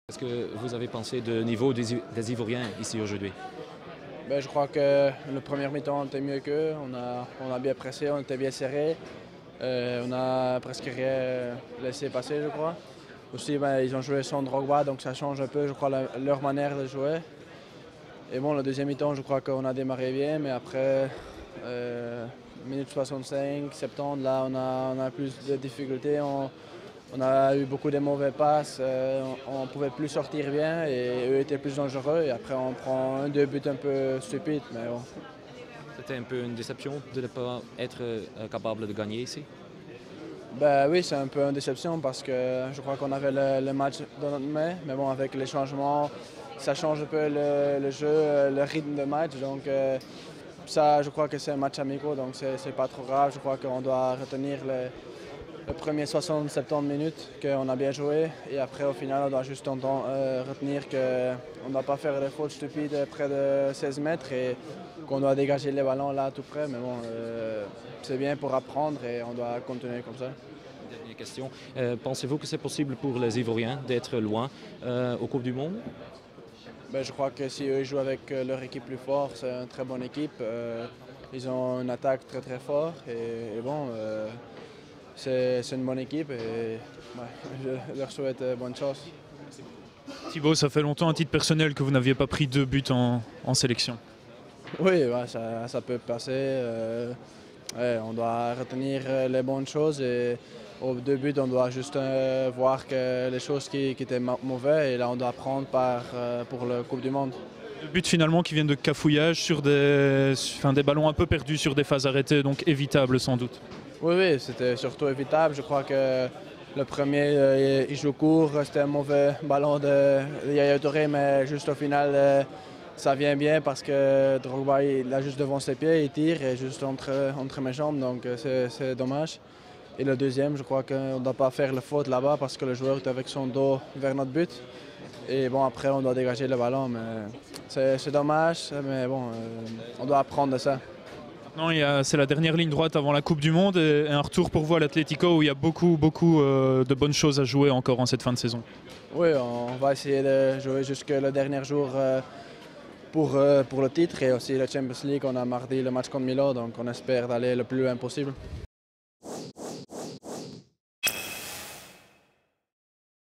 Qu'est-ce que vous avez pensé du niveau des Ivoiriens ici aujourd'hui? Ben, je crois que le premier mi-temps était mieux qu'eux. On a bien pressé, on était bien serré. On a presque rien laissé passer, je crois. Aussi, ben, ils ont joué sans Drogba, donc ça change un peu, je crois, leur manière de jouer. Et bon, le deuxième mi-temps, je crois qu'on a démarré bien, mais après, minute 65, 70, là, on a plus de difficultés. On a eu beaucoup de mauvais passes, on ne pouvait plus sortir bien et eux étaient plus dangereux. Et après, on prend deux buts un peu stupides, mais bon. C'était un peu une déception de ne pas être capable de gagner ici? Ben oui, c'est un peu une déception parce que je crois qu'on avait le match dans notre main, mais bon, avec les changements, ça change un peu le jeu, le rythme de match. Donc ça, je crois que c'est un match amical, donc c'est pas trop grave. Je crois qu'on doit retenir le premier 60-70 minutes qu'on a bien joué et après, au final, on doit juste retenir qu'on ne doit pas faire des fautes stupides près de 16 mètres et qu'on doit dégager les ballons là tout près. Mais bon, c'est bien pour apprendre et on doit continuer comme ça. Dernière question. Pensez-vous que c'est possible pour les Ivoiriens d'être loin au Coupe du Monde? Ben, je crois que si eux jouent avec leur équipe plus forte, c'est une très bonne équipe. Ils ont une attaque très très forte et bon, c'est une bonne équipe et ouais, je leur souhaite bonne chance. Thibaut, ça fait longtemps à titre personnel que vous n'aviez pas pris 2 buts en sélection. Oui, ouais, ça peut passer. Ouais, on doit retenir les bonnes choses et au début, on doit juste voir que les choses qui étaient mauvaises et là, on doit apprendre pour la Coupe du Monde. 2 buts finalement qui viennent de cafouillage sur des ballons un peu perdus sur des phases arrêtées, donc évitables sans doute. Oui, oui, c'était surtout évitable. Je crois que le premier, il joue court, c'était un mauvais ballon de Yaya Touré, mais juste au final, ça vient bien parce que Drogba, il a juste devant ses pieds, il tire et juste entre mes jambes, donc c'est dommage. Et le deuxième, je crois qu'on ne doit pas faire la faute là-bas parce que le joueur est avec son dos vers notre but. Et bon, après, on doit dégager le ballon, mais c'est dommage, mais bon, on doit apprendre de ça. Maintenant, c'est la dernière ligne droite avant la Coupe du Monde et un retour pour vous à l'Atlético où il y a beaucoup de bonnes choses à jouer encore en cette fin de saison. Oui, on va essayer de jouer jusqu'au dernier jour pour le titre et aussi la Champions League. On a mardi le match contre Milan, donc on espère d'aller le plus loin possible.